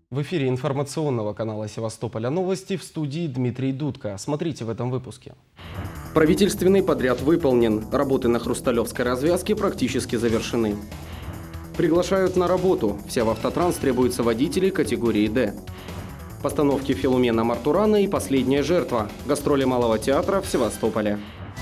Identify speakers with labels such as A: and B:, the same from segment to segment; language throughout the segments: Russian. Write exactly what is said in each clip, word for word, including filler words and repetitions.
A: В эфире информационного канала «Севастополя новости», в студии Дмитрий Дудко. Смотрите в этом выпуске. Правительственный подряд выполнен. Работы на Хрусталевской развязке практически завершены. Приглашают на работу. В Севавтотранс требуются водители категории «Д». Постановки Филумена Мартурана и «Последняя жертва». Гастроли Малого театра в Севастополе.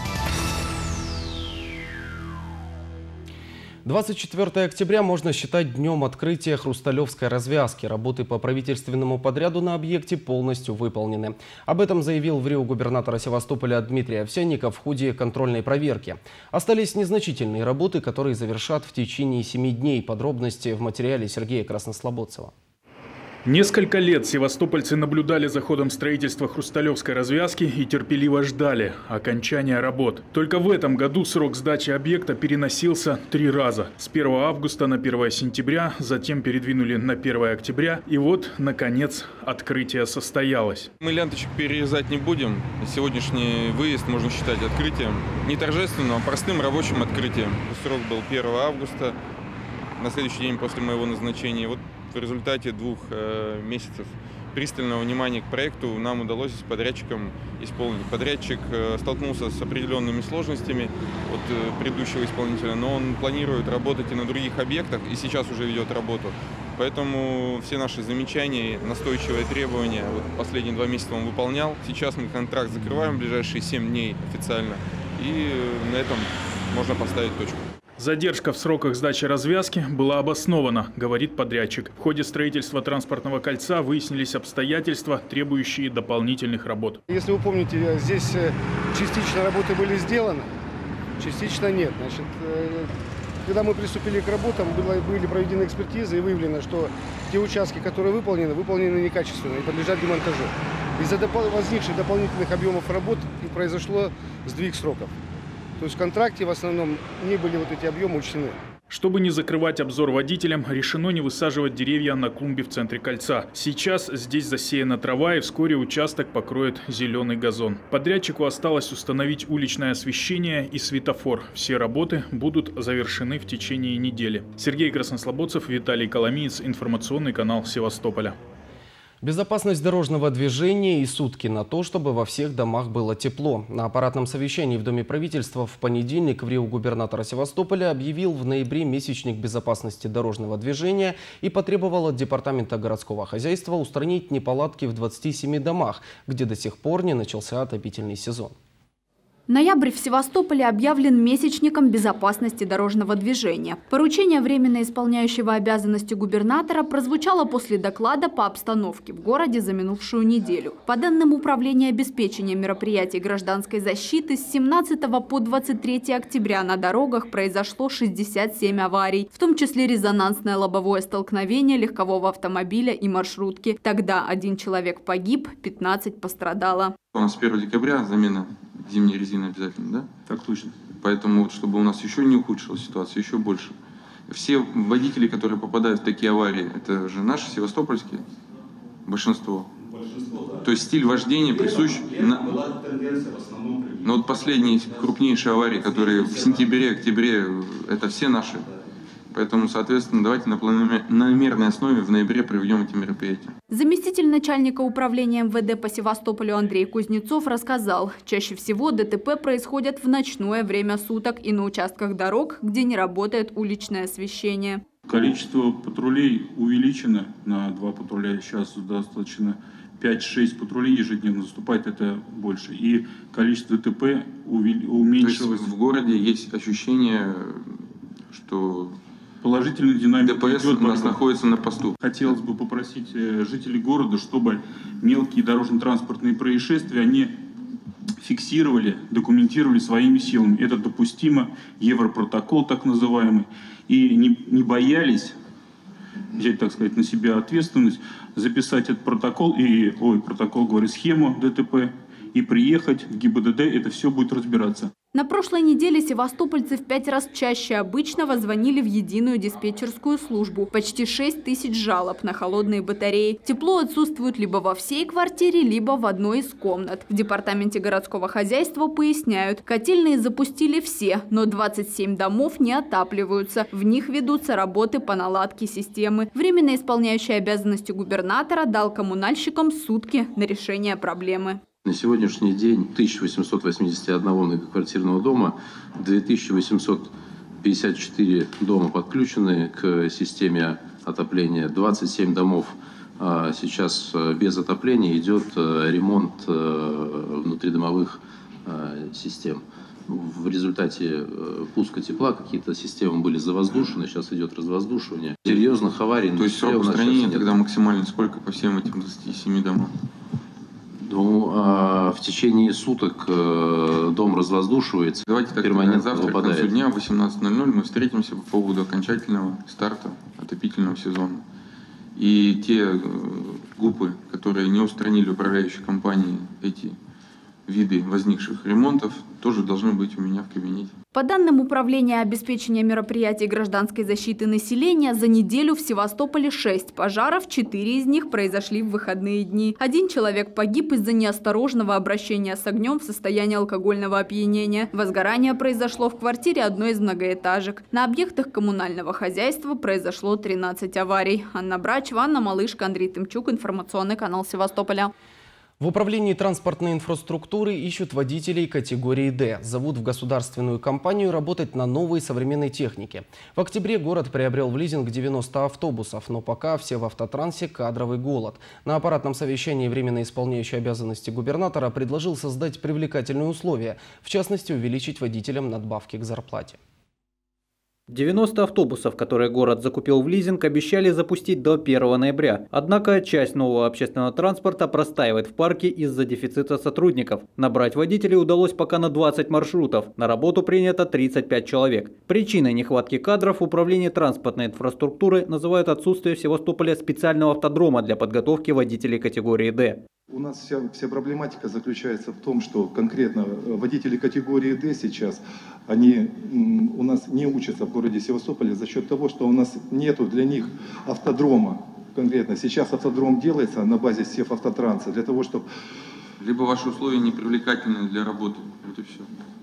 A: двадцать четвёртое октября можно считать днем открытия Хрусталевской развязки. Работы по правительственному подряду на объекте полностью выполнены. Об этом заявил в Рио губернатора Севастополя Дмитрий Овсянников в ходе контрольной проверки. Остались незначительные работы, которые завершат в течение семи дней. Подробности в материале Сергея Краснослободцева.
B: Несколько лет севастопольцы наблюдали за ходом строительства Хрусталевской развязки и терпеливо ждали окончания работ. Только в этом году срок сдачи объекта переносился три раза. С первого августа на первое сентября, затем передвинули на первое октября. И вот, наконец, открытие состоялось.
C: Мы ленточек перерезать не будем. Сегодняшний выезд можно считать открытием. Не торжественным, а простым рабочим открытием. Срок был первого августа, на следующий день после моего назначения. Вот в результате двух э, месяцев пристального внимания к проекту нам удалось с подрядчиком исполнить. Подрядчик э, столкнулся с определенными сложностями от э, предыдущего исполнителя, но он планирует работать и на других объектах, и сейчас уже ведет работу. Поэтому все наши замечания, настойчивые требования, вот последние два месяца он выполнял. Сейчас мы контракт закрываем в ближайшие семь дней официально, и на этом можно поставить точку.
B: Задержка в сроках сдачи развязки была обоснована, говорит подрядчик. В ходе строительства транспортного кольца выяснились обстоятельства, требующие дополнительных работ.
D: Если вы помните, здесь частично работы были сделаны, частично нет. Значит, когда мы приступили к работам, было, были проведены экспертизы и выявлено, что те участки, которые выполнены, выполнены некачественно и подлежат демонтажу. Из-за допол- возникших дополнительных объемов работ и произошло сдвиг сроков. То есть в контракте в основном не были вот эти объемы учтены.
B: Чтобы не закрывать обзор водителям, решено не высаживать деревья на клумбе в центре кольца. Сейчас здесь засеяна трава, и вскоре участок покроет зеленый газон. Подрядчику осталось установить уличное освещение и светофор. Все работы будут завершены в течение недели. Сергей Краснослободцев, Виталий Коломиец, информационный канал Севастополя.
A: Безопасность дорожного движения и сутки на то, чтобы во всех домах было тепло. На аппаратном совещании в Доме правительства в понедельник в Рио губернатора Севастополя объявил в ноябре месячник безопасности дорожного движения и потребовал от Департамента городского хозяйства устранить неполадки в двадцати семи домах, где до сих пор не начался отопительный сезон.
E: Ноябрь в Севастополе объявлен месячником безопасности дорожного движения. Поручение временно исполняющего обязанности губернатора прозвучало после доклада по обстановке в городе за минувшую неделю. По данным Управления обеспечения мероприятий гражданской защиты, с семнадцатого по двадцать третье октября на дорогах произошло шестьдесят семь аварий, в том числе резонансное лобовое столкновение легкового автомобиля и маршрутки. Тогда один человек погиб, пятнадцать пострадало.
F: У нас с первого декабря замена зимней резины обязательно, да?
G: Так точно.
F: Поэтому, вот, чтобы у нас еще не ухудшилась ситуация, еще больше. Все водители, которые попадают в такие аварии, это же наши севастопольские, большинство. Большинство, да. То есть стиль вождения присущ... На... Была тенденция в основном... Но вот последние крупнейшие аварии, которые в сентябре, октябре, это все наши. Поэтому, соответственно, давайте на планомерной основе в ноябре проведем эти мероприятия.
E: Заместитель начальника управления эм вэ дэ по Севастополю Андрей Кузнецов рассказал, чаще всего дэ тэ пэ происходят в ночное время суток и на участках дорог, где не работает уличное освещение.
G: Количество патрулей увеличено на два патруля. Сейчас достаточно пять-шесть патрулей ежедневно наступает, это больше. И количество дэ тэ пэ уменьшилось.
F: То есть в городе есть ощущение, что...
G: Положительная динамика
F: ДПС
G: идет,
F: у нас находится на посту.
G: Хотелось бы попросить жителей города, чтобы мелкие дорожно-транспортные происшествия они фиксировали, документировали своими силами. Это допустимо, европротокол так называемый. И не, не боялись взять, так сказать, на себя ответственность, записать этот протокол, и, ой, протокол, говорю, схему дэ тэ пэ, и приехать в ГИБДД, это все будет разбираться.
E: На прошлой неделе севастопольцы в пять раз чаще обычного звонили в единую диспетчерскую службу. Почти шесть тысяч жалоб на холодные батареи. Тепло отсутствует либо во всей квартире, либо в одной из комнат. В департаменте городского хозяйства поясняют, котельные запустили все, но двадцать семь домов не отапливаются. В них ведутся работы по наладке системы. Временно исполняющий обязанности губернатора дал коммунальщикам сутки на решение проблемы.
H: На сегодняшний день тысяча восемьсот восемьдесят один многоквартирного дома, две тысячи восемьсот пятьдесят четыре дома подключены к системе отопления, двадцать семь домов сейчас без отопления, идет ремонт внутридомовых систем. В результате пуска тепла какие-то системы были завоздушены, сейчас идет развоздушивание. Серьезных аварий.
F: То есть срок устранения тогда максимальный сколько по всем этим двадцати семи домам?
H: Ну, а в течение суток э, дом развоздушивается.
F: Давайте так,
H: перманентно
F: завтра
H: выпадает.
F: к концу дня в восемнадцать ноль ноль мы встретимся по поводу окончательного старта отопительного сезона. И те э, ГУПы, которые не устранили управляющей компании эти виды возникших ремонтов, тоже должны быть у меня в кабинете.
E: По данным Управления обеспечения мероприятий гражданской защиты населения, за неделю в Севастополе шесть пожаров, четыре из них произошли в выходные дни. Один человек погиб из-за неосторожного обращения с огнем в состоянии алкогольного опьянения. Возгорание произошло в квартире одной из многоэтажек. На объектах коммунального хозяйства произошло тринадцать аварий. Анна Брачева, Анна Малышка, Андрей Тымчук, информационный канал Севастополя.
A: В управлении транспортной инфраструктуры ищут водителей категории «Д». Зовут в государственную компанию работать на новой современной технике. В октябре город приобрел в лизинг девяносто автобусов, но пока все в автотрансе кадровый голод. На аппаратном совещании временно исполняющий обязанности губернатора предложил создать привлекательные условия, в частности увеличить водителям надбавки к зарплате.
I: девяносто автобусов, которые город закупил в лизинг, обещали запустить до первого ноября. Однако часть нового общественного транспорта простаивает в парке из-за дефицита сотрудников. Набрать водителей удалось пока на двадцать маршрутов. На работу принято тридцать пять человек. Причиной нехватки кадров в управлении транспортной инфраструктуры называют отсутствие в Севастополе специального автодрома для подготовки водителей категории «Д».
J: У нас вся, вся проблематика заключается в том, что конкретно водители категории «Д» сейчас, они у нас не учатся в городе Севастополе за счет того, что у нас нету для них автодрома. Конкретно сейчас автодром делается на базе Севавтотранса для того, чтобы...
F: Либо ваши условия не привлекательны для работы, вот и все.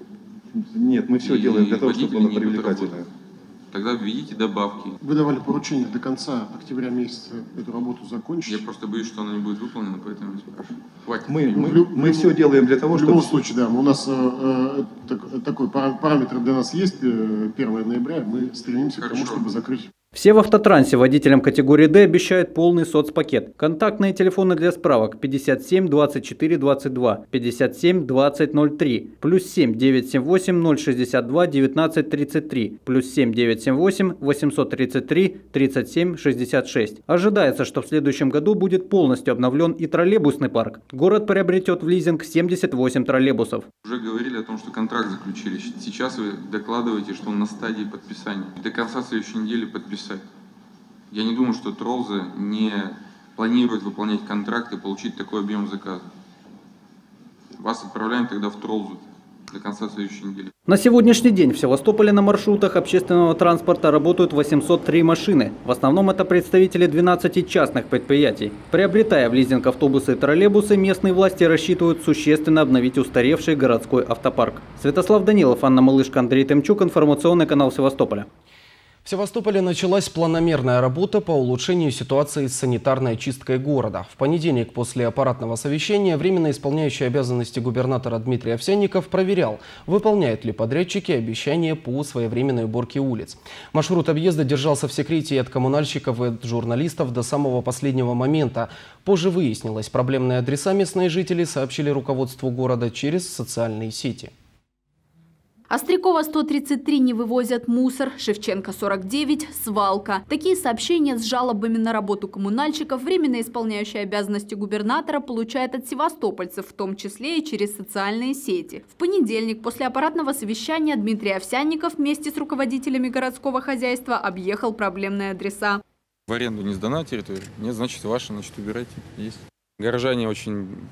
J: Нет, мы все и делаем для того, чтобы было привлекательно.
F: Тогда введите добавки.
K: Вы давали поручение до конца октября месяца эту работу закончить.
F: Я просто боюсь, что она не будет выполнена, поэтому не спрашиваю. Хватит.
J: Мы, мы, мы, мы все делаем для того,
K: в
J: чтобы...
K: В любом случае, да, у нас э, так, такой параметр для нас есть, первого ноября, мы стремимся Хорошо. к тому, чтобы закрыть.
I: Все в автотрансе водителям категории «Д» обещают полный соцпакет. Контактные телефоны для справок пятьдесят семь двадцать четыре двадцать два, пятьдесят семь двадцать ноль три, плюс семь девятьсот семьдесят восемь ноль шестьдесят два девятнадцать тридцать три, плюс семь девятьсот семьдесят восемь восемьсот тридцать три тридцать семь шестьдесят шесть. Ожидается, что в следующем году будет полностью обновлен и троллейбусный парк. Город приобретет в лизинг семьдесят восемь троллейбусов.
F: Уже говорили о том, что контракт заключили. Сейчас вы докладываете, что он на стадии подписания. До конца следующей недели подписать. Я не думаю, что Тролза не планирует выполнять контракт и получить такой объем заказа. Вас отправляем тогда в Тролзу до конца следующей недели.
I: На сегодняшний день в Севастополе на маршрутах общественного транспорта работают восемьсот три машины. В основном это представители двенадцати частных предприятий. Приобретая в лизинг автобусы и троллейбусы, местные власти рассчитывают существенно обновить устаревший городской автопарк. Святослав Данилов, Анна Малышка, Андрей Тымчук, информационный канал Севастополя.
A: В Севастополе началась планомерная работа по улучшению ситуации с санитарной очисткой города. В понедельник после аппаратного совещания временно исполняющий обязанности губернатора Дмитрий Овсянников проверял, выполняют ли подрядчики обещания по своевременной уборке улиц. Маршрут объезда держался в секрете и от коммунальщиков, и от журналистов до самого последнего момента. Позже выяснилось, проблемные адреса местные жители сообщили руководству города через социальные сети.
E: Острякова сто тридцать три не вывозят мусор, Шевченко сорок девять – свалка. Такие сообщения с жалобами на работу коммунальщиков временно исполняющий обязанности губернатора получает от севастопольцев, в том числе и через социальные сети. В понедельник после аппаратного совещания Дмитрий Овсянников вместе с руководителями городского хозяйства объехал проблемные адреса.
C: В аренду не сдана территория? Нет, значит ваша, значит убирайте. Есть. Горожане очень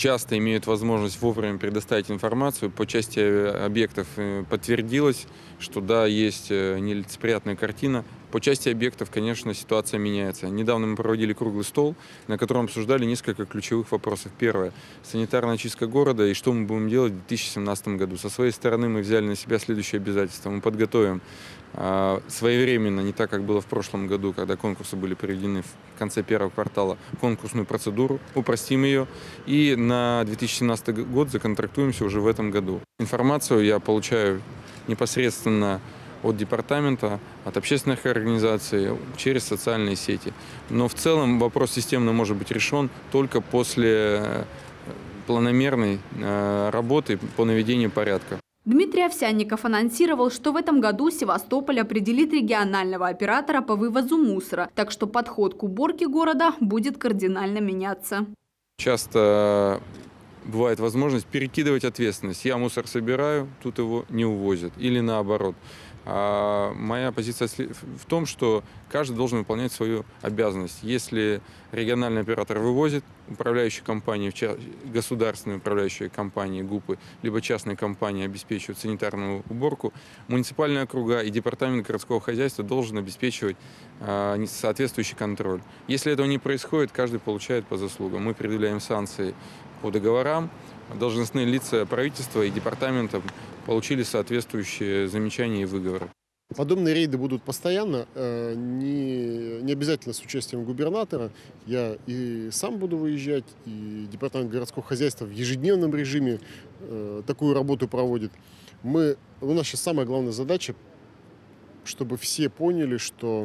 C: часто имеют возможность вовремя предоставить информацию. По части объектов подтвердилось, что да, есть нелицеприятная картина. По части объектов, конечно, ситуация меняется. Недавно мы проводили круглый стол, на котором обсуждали несколько ключевых вопросов. Первое – санитарная чистка города и что мы будем делать в две тысячи семнадцатом году. Со своей стороны мы взяли на себя следующие обязательства. Мы подготовим э, своевременно, не так, как было в прошлом году, когда конкурсы были проведены в конце первого квартала, конкурсную процедуру, упростим ее и на две тысячи семнадцатый год законтрактуемся уже в этом году. Информацию я получаю непосредственно от департамента, от общественных организаций, через социальные сети. Но в целом вопрос системно может быть решен только после планомерной работы по наведению порядка.
E: Дмитрий Овсянников анонсировал, что в этом году Севастополь определит регионального оператора по вывозу мусора, так что подход к уборке города будет кардинально меняться.
C: Часто бывает возможность перекидывать ответственность. Я мусор собираю, тут его не увозят. Или наоборот. А моя позиция в том, что каждый должен выполнять свою обязанность. Если региональный оператор вывозит, управляющие компании, государственные управляющие компании, ГУПы, либо частные компании обеспечивают санитарную уборку, муниципальные округа и департамент городского хозяйства должен обеспечивать а, соответствующий контроль. Если этого не происходит, каждый получает по заслугам. Мы предъявляем санкции по договорам. Должностные лица правительства и департамента получили соответствующие замечания и выговоры.
K: Подобные рейды будут постоянно, не, не обязательно с участием губернатора. Я и сам буду выезжать, и департамент городского хозяйства в ежедневном режиме такую работу проводит. Мы, у нас сейчас самая главная задача, чтобы все поняли, что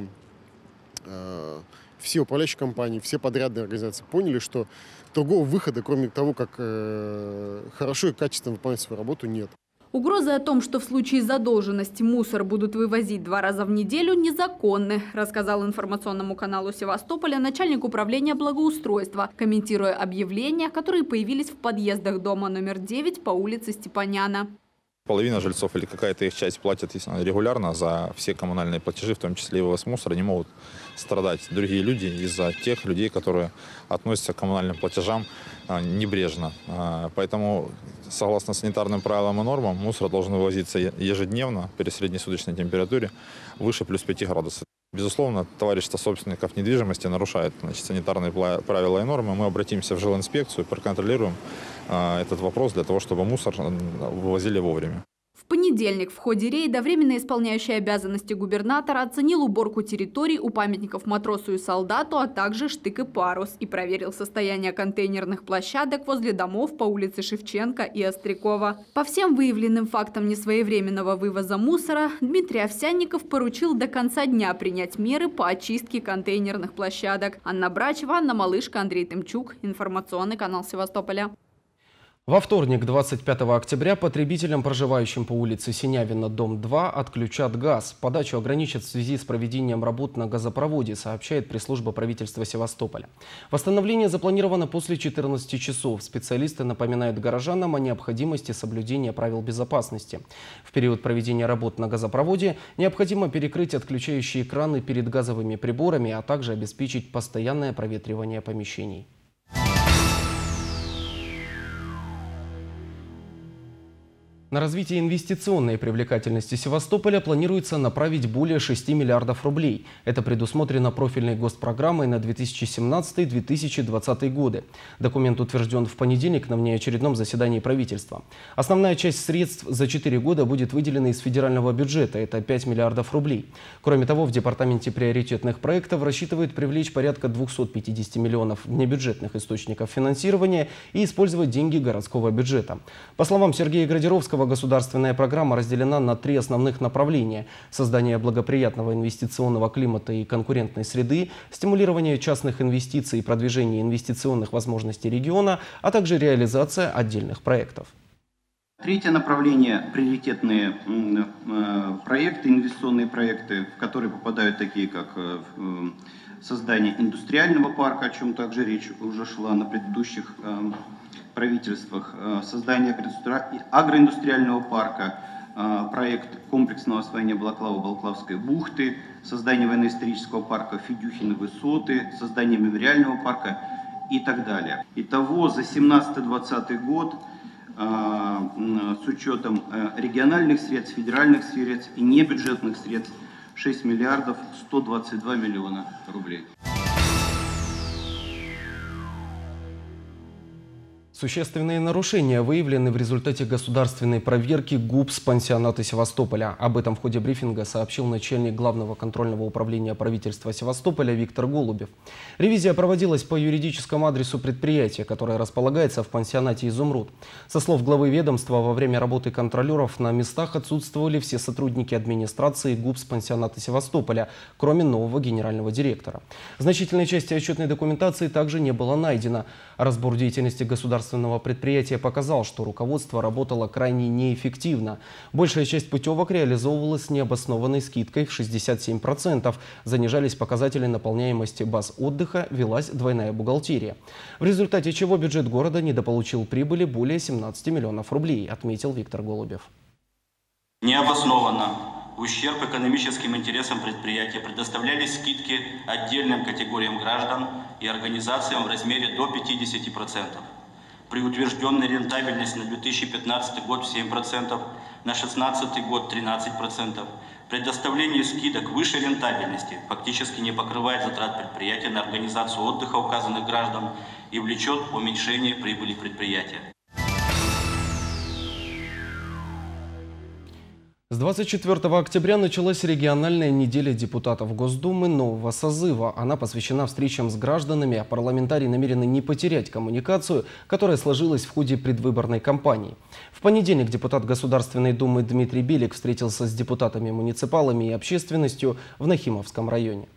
K: все управляющие компании, все подрядные организации поняли, что другого выхода, кроме того, как э, хорошо и качественно выполнять свою работу, нет.
E: Угрозы о том, что в случае задолженности мусор будут вывозить два раза в неделю, незаконны, рассказал информационному каналу Севастополя начальник управления благоустройства, комментируя объявления, которые появились в подъездах дома номер девять по улице Степаняна.
L: Половина жильцов или какая-то их часть платят регулярно за все коммунальные платежи, в том числе и вывоз мусора. Не могут страдать другие люди из-за тех людей, которые относятся к коммунальным платежам небрежно. Поэтому, согласно санитарным правилам и нормам, мусор должен вывозиться ежедневно при среднесуточной температуре выше плюс пяти градусов. Безусловно, товарищество собственников недвижимости нарушает, значит, санитарные правила и нормы. Мы обратимся в жилинспекцию, проконтролируем э, этот вопрос для того, чтобы мусор вывозили вовремя.
E: В понедельник в ходе рейда временно исполняющий обязанности губернатора оценил уборку территорий у памятников матросу и солдату, а также штык и парус, и проверил состояние контейнерных площадок возле домов по улице Шевченко и Острякова. По всем выявленным фактам несвоевременного вывоза мусора Дмитрий Овсянников поручил до конца дня принять меры по очистке контейнерных площадок. Анна Брачева, Анна Малышка, Андрей Тымчук. Информационный канал Севастополя.
A: Во вторник, двадцать пятого октября, потребителям, проживающим по улице Синявина, дом два, отключат газ. Подачу ограничат в связи с проведением работ на газопроводе, сообщает пресс-служба правительства Севастополя. Восстановление запланировано после четырнадцати часов. Специалисты напоминают горожанам о необходимости соблюдения правил безопасности. В период проведения работ на газопроводе необходимо перекрыть отключающие краны перед газовыми приборами, а также обеспечить постоянное проветривание помещений. На развитие инвестиционной привлекательности Севастополя планируется направить более шести миллиардов рублей. Это предусмотрено профильной госпрограммой на две тысячи семнадцатый — две тысячи двадцатый годы. Документ утвержден в понедельник на внеочередном заседании правительства. Основная часть средств за четыре года будет выделена из федерального бюджета. Это пять миллиардов рублей. Кроме того, в департаменте приоритетных проектов рассчитывают привлечь порядка двухсот пятидесяти миллионов внебюджетных источников финансирования и использовать деньги городского бюджета. По словам Сергея Градировского, государственная программа разделена на три основных направления: создание благоприятного инвестиционного климата и конкурентной среды, стимулирование частных инвестиций и продвижение инвестиционных возможностей региона, а также реализация отдельных проектов.
M: Третье направление – приоритетные проекты, инвестиционные проекты, в которые попадают такие, как создание индустриального парка, о чем также речь уже шла на предыдущих правительствах, создание агроиндустриального парка, проект комплексного освоения Балаклава-Балаклавской бухты, создание военно-исторического парка Федюхины высоты, создание мемориального парка и так далее. Итого за семнадцатый-двадцатый год с учетом региональных средств, федеральных средств и небюджетных средств шесть миллиардов сто двадцать два миллиона рублей.
A: Существенные нарушения выявлены в результате государственной проверки ГУПС пансионата Севастополя. Об этом в ходе брифинга сообщил начальник Главного контрольного управления правительства Севастополя Виктор Голубев. Ревизия проводилась по юридическому адресу предприятия, которое располагается в пансионате «Изумруд». Со слов главы ведомства, во время работы контролеров на местах отсутствовали все сотрудники администрации ГУПС пансионата Севастополя, кроме нового генерального директора. Значительной части отчетной документации также не было найдено. Разбор деятельности государственного предприятия показал, что руководство работало крайне неэффективно. Большая часть путевок реализовывалась с необоснованной скидкой в шестьдесят семь процентов. Занижались показатели наполняемости баз отдыха, велась двойная бухгалтерия. В результате чего бюджет города недополучил прибыли более семнадцати миллионов рублей, отметил Виктор Голубев.
N: Необоснованно, в ущерб экономическим интересам предприятия предоставлялись скидки отдельным категориям граждан и организациям в размере до пятидесяти процентов. При утвержденной рентабельности на две тысячи пятнадцатый год в семь процентов, на две тысячи шестнадцатый год тринадцать процентов, предоставление скидок выше рентабельности фактически не покрывает затрат предприятия на организацию отдыха указанных граждан и влечет уменьшение прибыли предприятия.
A: С двадцать четвёртого октября началась региональная неделя депутатов Госдумы нового созыва. Она посвящена встречам с гражданами, а парламентарии намерены не потерять коммуникацию, которая сложилась в ходе предвыборной кампании. В понедельник депутат Государственной Думы Дмитрий Белик встретился с депутатами-муниципалами и общественностью в Нахимовском районе.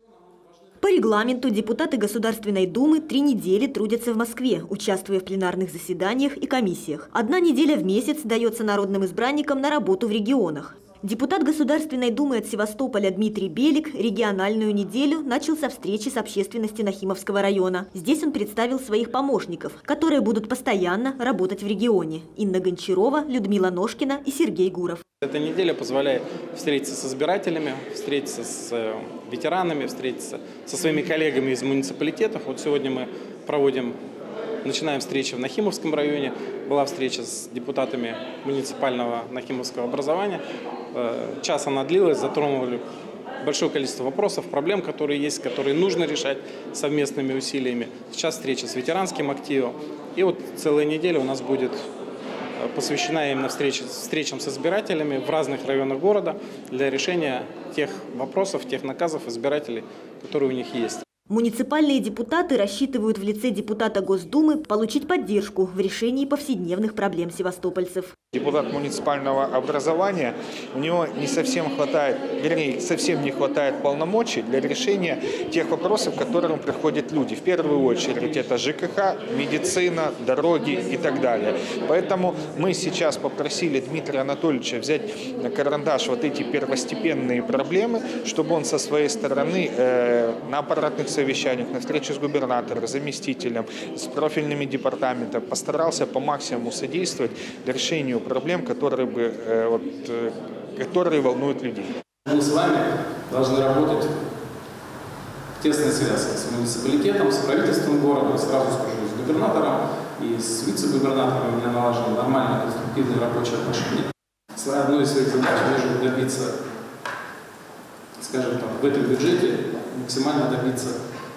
O: По регламенту депутаты Государственной Думы три недели трудятся в Москве, участвуя в пленарных заседаниях и комиссиях. Одна неделя в месяц дается народным избранникам на работу в регионах. Депутат Государственной Думы от Севастополя Дмитрий Белик региональную неделю начал со встречи с общественностью Нахимовского района. Здесь он представил своих помощников, которые будут постоянно работать в регионе. Инна Гончарова, Людмила Ножкина и Сергей Гуров.
P: Эта неделя позволяет встретиться с избирателями, встретиться с ветеранами, встретиться со своими коллегами из муниципалитетов. Вот сегодня мы проводим, начинаем встречи в Нахимовском районе. Была встреча с депутатами муниципального Нахимовского образования. Час она длилась, затронули большое количество вопросов, проблем, которые есть, которые нужно решать совместными усилиями. Сейчас встреча с ветеранским активом. И вот целая неделя у нас будет посвящена именно встрече, встречам с избирателями в разных районах города для решения тех вопросов, тех наказов избирателей, которые у них есть.
O: Муниципальные депутаты рассчитывают в лице депутата Госдумы получить поддержку в решении повседневных проблем севастопольцев.
Q: Депутат муниципального образования, у него не совсем хватает, вернее, совсем не хватает полномочий для решения тех вопросов, к которым приходят люди. В первую очередь это ЖКХ, медицина, дороги и так далее. Поэтому мы сейчас попросили Дмитрия Анатольевича взять на карандаш вот эти первостепенные проблемы, чтобы он со своей стороны э, на аппаратных совещаниях, на встрече с губернатором, заместителем, с профильными департаментами постарался по максимуму содействовать для решения проблем, которые, бы, э, вот, э, которые волнуют людей.
R: Мы с вами должны работать в тесной связке с муниципалитетом, с правительством города, сразу скажу, с губернатором и с вице-губернатором. У меня налажены нормальные конструктивные рабочие отношения. Одной из своих задач нужно добиться, скажем так, в этом бюджете максимально добиться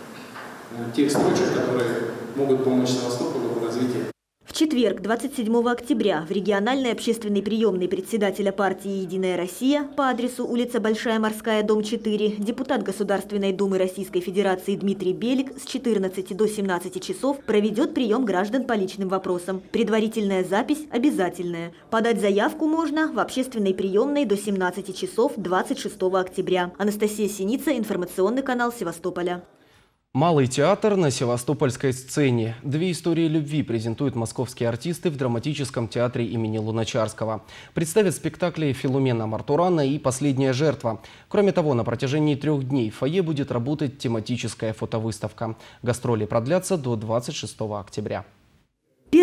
R: тех строчек, которые могут помочь Севастополю в развитии.
O: В четверг, двадцать седьмого октября, в региональной общественной приемной председателя партии «Единая Россия» по адресу улица Большая Морская, дом четыре, депутат Государственной Думы Российской Федерации Дмитрий Белик с четырнадцати до семнадцати часов проведет прием граждан по личным вопросам. Предварительная запись обязательная. Подать заявку можно в общественной приемной до семнадцати часов двадцать шестого октября. Анастасия Синица, информационный канал Севастополя.
A: Малый театр на севастопольской сцене. Две истории любви презентуют московские артисты в драматическом театре имени Луначарского. Представят спектакли «Филумена Мартурана» и «Последняя жертва». Кроме того, на протяжении трех дней в фойе будет работать тематическая фотовыставка. Гастроли продлятся до двадцать шестого октября.
O: Первый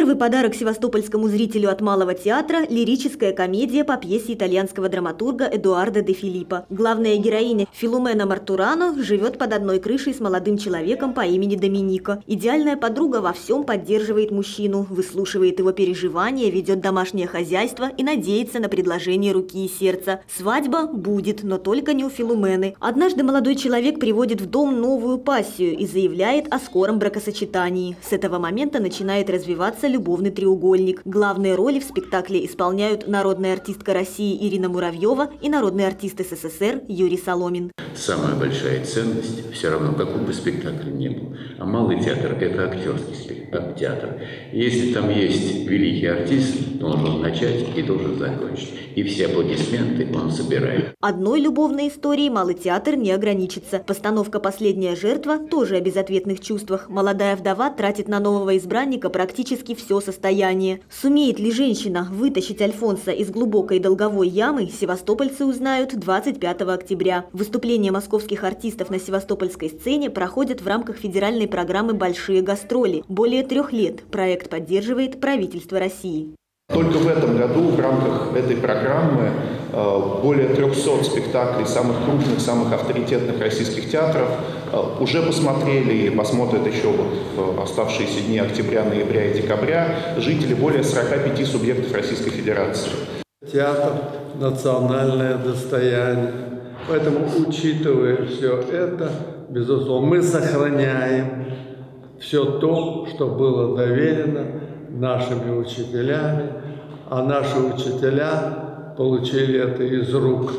O: Первый подарок севастопольскому зрителю от Малого театра – лирическая комедия по пьесе итальянского драматурга Эдуардо де Филиппо. Главная героиня Филумена Мартурано живет под одной крышей с молодым человеком по имени Доминико. Идеальная подруга во всем поддерживает мужчину, выслушивает его переживания, ведет домашнее хозяйство и надеется на предложение руки и сердца. Свадьба будет, но только не у Филумены. Однажды молодой человек приводит в дом новую пассию и заявляет о скором бракосочетании. С этого момента начинает развиваться любовный треугольник. Главные роли в спектакле исполняют народная артистка России Ирина Муравьева и народный артист СССР Юрий Соломин.
S: Самая большая ценность, все равно какой бы спектакль ни был, а Малый театр – это актерский театр. И если там есть великий артист, то он должен начать и должен закончить. И все аплодисменты он собирает.
O: Одной любовной историей Малый театр не ограничится. Постановка «Последняя жертва» тоже о безответных чувствах. Молодая вдова тратит на нового избранника практически все состояние. Сумеет ли женщина вытащить Альфонса из глубокой долговой ямы, севастопольцы узнают двадцать пятого октября. Выступления московских артистов на севастопольской сцене проходят в рамках федеральной программы «Большие гастроли». Более трех лет проект поддерживает правительство России.
T: Только в этом году в рамках этой программы более трехсот спектаклей самых крупных, самых авторитетных российских театров уже посмотрели и посмотрят еще вот в оставшиеся дни октября, ноября и декабря жители более сорока пяти субъектов Российской Федерации.
U: Театр – национальное достояние. Поэтому, учитывая все это, безусловно, мы сохраняем все то, что было доверено нашими учителями, а наши учителя получили это из рук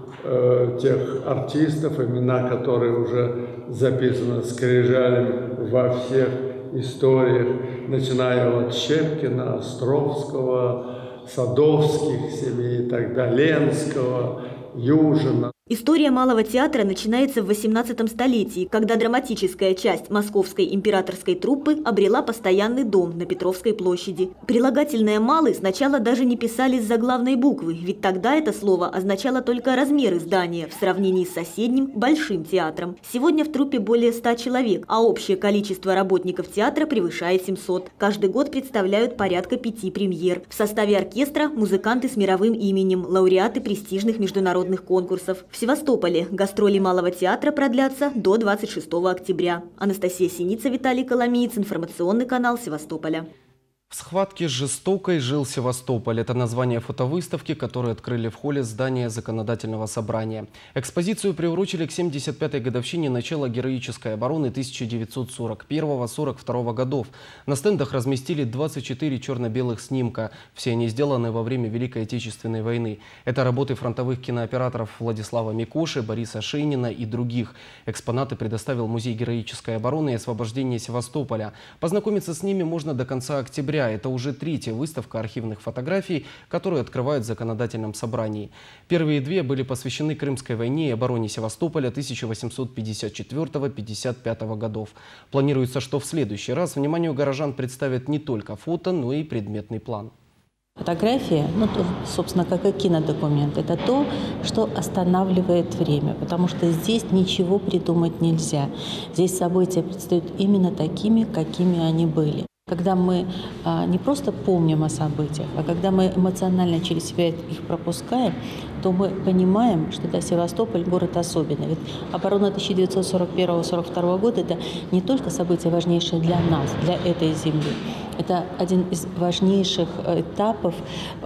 U: э, тех артистов, имена которых уже записаны скрижалями во всех историях, начиная от Щепкина, Островского, Садовских семей, и так далее, Ленского, Южина.
O: История Малого театра начинается в восемнадцатом столетии, когда драматическая часть московской императорской труппы обрела постоянный дом на Петровской площади. Прилагательное «малый» сначала даже не писали с заглавной буквы, ведь тогда это слово означало только размеры здания в сравнении с соседним Большим театром. Сегодня в труппе более ста человек, а общее количество работников театра превышает семьсот. Каждый год представляют порядка пяти премьер. В составе оркестра музыканты с мировым именем, лауреаты престижных международных конкурсов. В Севастополе гастроли Малого театра продлятся до двадцать шестого октября. Анастасия Синица, Виталий Коломиец, информационный канал Севастополя.
A: В схватке с жестокой жил Севастополь. Это название фотовыставки, которую открыли в холле здания Законодательного собрания. Экспозицию приурочили к семьдесят пятой годовщине начала героической обороны тысяча девятьсот сорок первого — сорок второго годов. На стендах разместили двадцать четыре черно-белых снимка. Все они сделаны во время Великой Отечественной войны. Это работы фронтовых кинооператоров Владислава Микоши, Бориса Шейнина и других. Экспонаты предоставил Музей героической обороны и освобождения Севастополя. Познакомиться с ними можно до конца октября. Это уже третья выставка архивных фотографий, которую открывают в Законодательном собрании. Первые две были посвящены Крымской войне и обороне Севастополя тысяча восемьсот пятьдесят четвёртого — пятьдесят пятого годов. Планируется, что в следующий раз вниманию горожан представят не только фото, но и предметный план.
V: Фотография, ну, собственно, как и кинодокумент, это то, что останавливает время, потому что здесь ничего придумать нельзя. Здесь события предстают именно такими, какими они были. Когда мы а, не просто помним о событиях, а когда мы эмоционально через себя их пропускаем, то мы понимаем, что да, Севастополь – город особенный. Ведь оборона тысяча девятьсот сорок первого — сорок второго года – это не только событие важнейшее для нас, для этой земли. Это один из важнейших этапов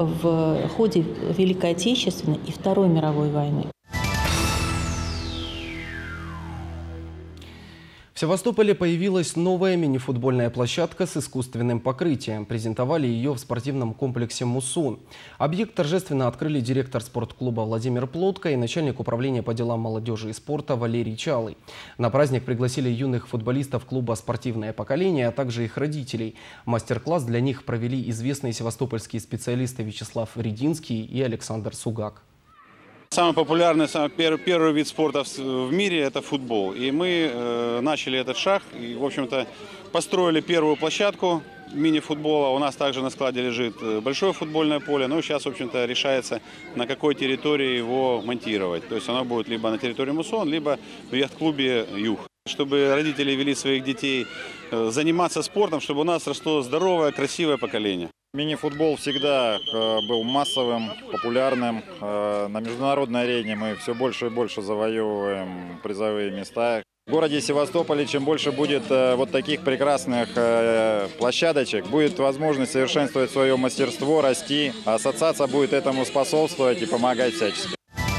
V: в ходе Великой Отечественной и Второй мировой войны.
A: В Севастополе появилась новая мини-футбольная площадка с искусственным покрытием. Презентовали ее в спортивном комплексе «Муссон». Объект торжественно открыли директор спортклуба Владимир Плотко и начальник управления по делам молодежи и спорта Валерий Чалый. На праздник пригласили юных футболистов клуба «Спортивное поколение», а также их родителей. Мастер-класс для них провели известные севастопольские специалисты Вячеслав Рединский и Александр Сугак.
W: Самый популярный, самый первый, первый вид спорта в мире – это футбол. И мы э, начали этот шаг и, в общем-то, построили первую площадку мини-футбола. У нас также на складе лежит большое футбольное поле. Но сейчас, в общем-то, решается, на какой территории его монтировать. То есть оно будет либо на территории Муссон, либо в яхт-клубе «Юг». Чтобы родители вели своих детей заниматься спортом, чтобы у нас росло здоровое, красивое поколение.
B: Мини-футбол всегда был массовым, популярным. На международной арене мы все больше и больше завоевываем призовые места. В городе Севастополе чем больше будет вот таких прекрасных площадочек, будет возможность совершенствовать свое мастерство, расти. Ассоциация будет этому способствовать и помогать всячески.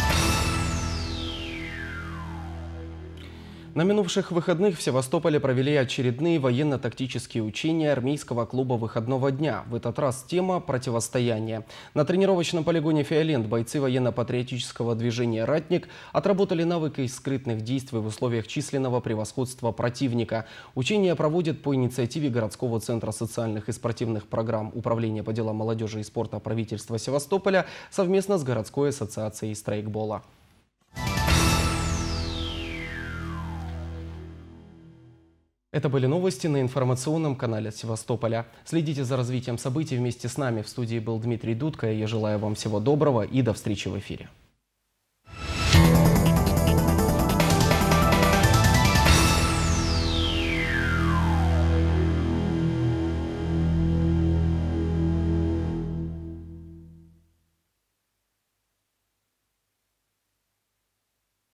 A: На минувших выходных в Севастополе провели очередные военно-тактические учения армейского клуба выходного дня. В этот раз тема «Противостояние». На тренировочном полигоне «Фиолент» бойцы военно-патриотического движения «Ратник» отработали навыки скрытных действий в условиях численного превосходства противника. Учения проводят по инициативе городского центра социальных и спортивных программ Управления по делам молодежи и спорта правительства Севастополя совместно с городской ассоциацией страйкбола. Это были новости на информационном канале Севастополя. Следите за развитием событий вместе с нами. В студии был Дмитрий Дудко. Я желаю вам всего доброго и до встречи в эфире.